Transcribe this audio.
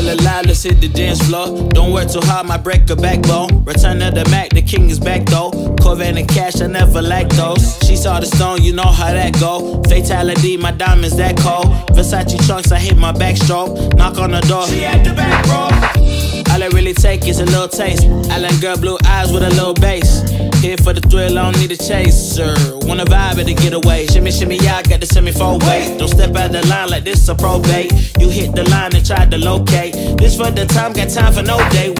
Still alive, let's hit the dance floor. Don't work too hard, might break a backbone. Return of the Mac, the king is back though. Corvette and cash, I never lack those. She saw the stone, you know how that go. Fatality, my diamonds that cold. Versace trunks, I hit my backstroke. Knock on the door, she at the back, bro. All I really take is a little taste. Island girl, blue eyes with a little bass. Here for the thrill, I don't need a chaser. Wanna vibe at a getaway. Shimmy, shimmy, yeah, I got the semi-fold weight. Don't step out the line like this a probate. You hit the line and try to locate. This for the time, got time for no day.